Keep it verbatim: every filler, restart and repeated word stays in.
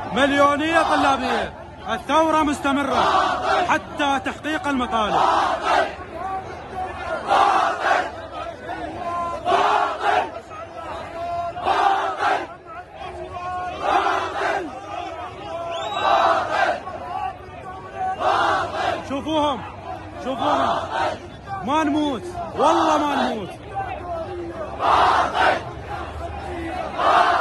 مليونية طلابية، الثورة مستمرة حتى تحقيق المطالب. شوفوهم شوفوهم، ما نموت والله ما نموت.